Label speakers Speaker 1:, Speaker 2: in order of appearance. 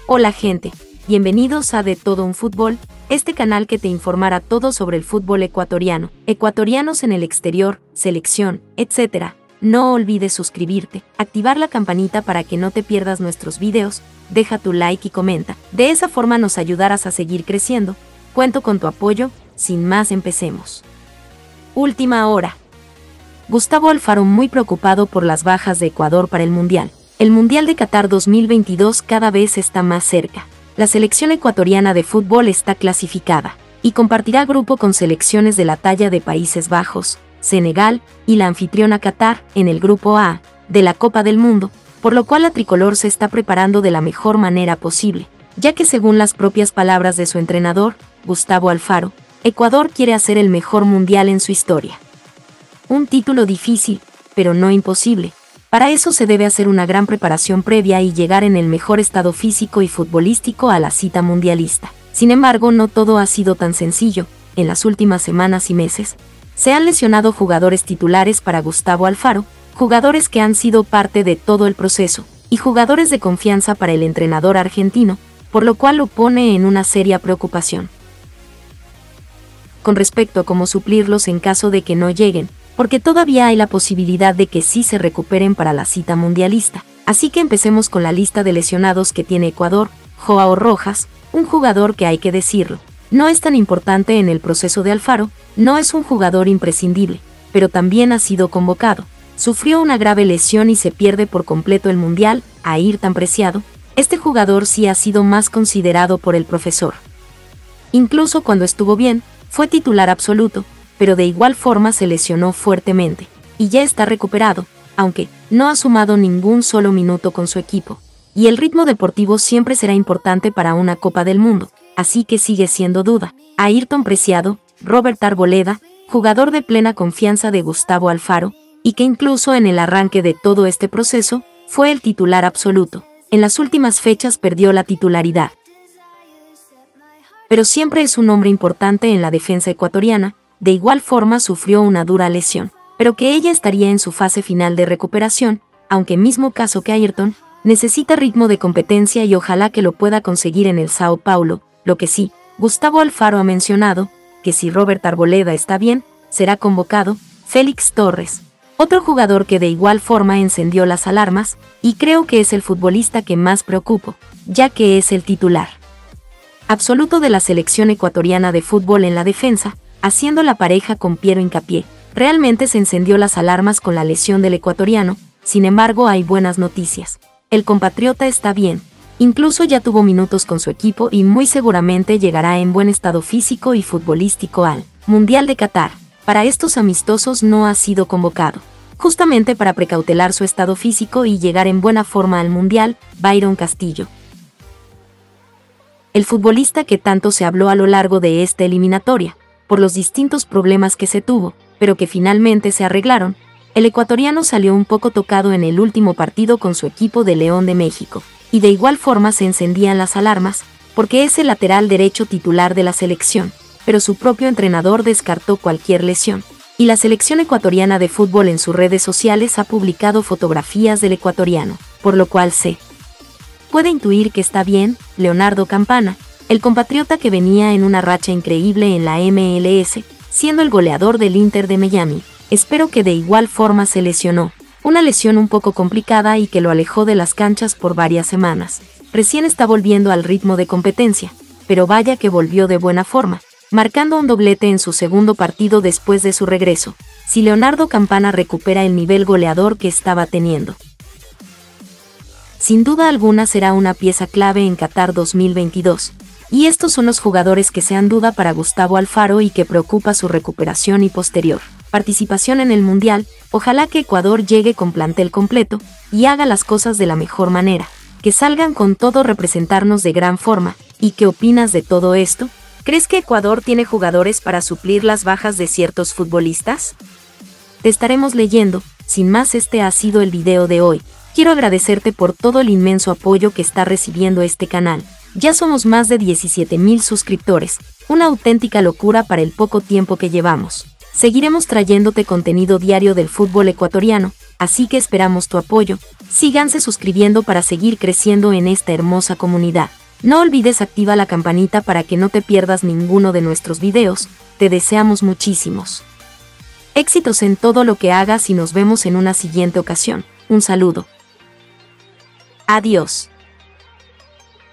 Speaker 1: Hola gente, bienvenidos a De Todo un Fútbol, este canal que te informará todo sobre el fútbol ecuatoriano, ecuatorianos en el exterior, selección, etc. No olvides suscribirte, activar la campanita para que no te pierdas nuestros videos, deja tu like y comenta, de esa forma nos ayudarás a seguir creciendo. Cuento con tu apoyo, sin más empecemos. Última hora. Gustavo Alfaro muy preocupado por las bajas de Ecuador para el Mundial. El Mundial de Qatar 2022 cada vez está más cerca. La selección ecuatoriana de fútbol está clasificada y compartirá grupo con selecciones de la talla de Países Bajos, Senegal y la anfitriona Qatar en el grupo A de la Copa del Mundo, por lo cual la tricolor se está preparando de la mejor manera posible, ya que según las propias palabras de su entrenador, Gustavo Alfaro, Ecuador quiere hacer el mejor mundial en su historia. Un título difícil, pero no imposible. Para eso se debe hacer una gran preparación previa y llegar en el mejor estado físico y futbolístico a la cita mundialista. Sin embargo, no todo ha sido tan sencillo. En las últimas semanas y meses, se han lesionado jugadores titulares para Gustavo Alfaro, jugadores que han sido parte de todo el proceso, y jugadores de confianza para el entrenador argentino, por lo cual lo pone en una seria preocupación. Con respecto a cómo suplirlos en caso de que no lleguen, porque todavía hay la posibilidad de que sí se recuperen para la cita mundialista. Así que empecemos con la lista de lesionados que tiene Ecuador. Joao Rojas, un jugador que hay que decirlo, no es tan importante en el proceso de Alfaro, no es un jugador imprescindible, pero también ha sido convocado. Sufrió una grave lesión y se pierde por completo el Mundial. Ayrton Preciado, este jugador sí ha sido más considerado por el profesor. Incluso cuando estuvo bien, fue titular absoluto, pero de igual forma se lesionó fuertemente, y ya está recuperado, aunque no ha sumado ningún solo minuto con su equipo. Y el ritmo deportivo siempre será importante para una Copa del Mundo, así que sigue siendo duda. Ayrton Preciado, Robert Arboleda, jugador de plena confianza de Gustavo Alfaro, y que incluso en el arranque de todo este proceso, fue el titular absoluto. En las últimas fechas perdió la titularidad. Pero siempre es un hombre importante en la defensa ecuatoriana. De igual forma sufrió una dura lesión, pero que ella estaría en su fase final de recuperación, aunque mismo caso que Ayrton, necesita ritmo de competencia y ojalá que lo pueda conseguir en el Sao Paulo. Lo que sí, Gustavo Alfaro ha mencionado, que si Robert Arboleda está bien, será convocado. Félix Torres, otro jugador que de igual forma encendió las alarmas, y creo que es el futbolista que más preocupa, ya que es el titular absoluto de la selección ecuatoriana de fútbol en la defensa, haciendo la pareja con Piero Hincapié. Realmente se encendió las alarmas con la lesión del ecuatoriano. Sin embargo, hay buenas noticias. El compatriota está bien, incluso ya tuvo minutos con su equipo y muy seguramente llegará en buen estado físico y futbolístico al Mundial de Qatar. Para estos amistosos no ha sido convocado, justamente para precautelar su estado físico y llegar en buena forma al Mundial. Byron Castillo, el futbolista que tanto se habló a lo largo de esta eliminatoria, por los distintos problemas que se tuvo, pero que finalmente se arreglaron. El ecuatoriano salió un poco tocado en el último partido con su equipo de León de México, y de igual forma se encendían las alarmas, porque es el lateral derecho titular de la selección, pero su propio entrenador descartó cualquier lesión, y la selección ecuatoriana de fútbol en sus redes sociales ha publicado fotografías del ecuatoriano, por lo cual se puede intuir que está bien. Leonardo Campana, el compatriota que venía en una racha increíble en la MLS, siendo el goleador del Inter de Miami, espero que de igual forma se lesionó, una lesión un poco complicada y que lo alejó de las canchas por varias semanas. Recién está volviendo al ritmo de competencia, pero vaya que volvió de buena forma, marcando un doblete en su segundo partido después de su regreso. Si Leonardo Campana recupera el nivel goleador que estaba teniendo, sin duda alguna será una pieza clave en Qatar 2022. Y estos son los jugadores que sean duda para Gustavo Alfaro y que preocupa su recuperación y posterior participación en el Mundial. Ojalá que Ecuador llegue con plantel completo y haga las cosas de la mejor manera, que salgan con todo, representarnos de gran forma. ¿Y qué opinas de todo esto? ¿Crees que Ecuador tiene jugadores para suplir las bajas de ciertos futbolistas? Te estaremos leyendo. Sin más, este ha sido el video de hoy. Quiero agradecerte por todo el inmenso apoyo que está recibiendo este canal. Ya somos más de 17,000 suscriptores, una auténtica locura para el poco tiempo que llevamos. Seguiremos trayéndote contenido diario del fútbol ecuatoriano, así que esperamos tu apoyo. Síganse suscribiendo para seguir creciendo en esta hermosa comunidad. No olvides activar la campanita para que no te pierdas ninguno de nuestros videos. Te deseamos muchísimos éxitos en todo lo que hagas y nos vemos en una siguiente ocasión. Un saludo. Adiós.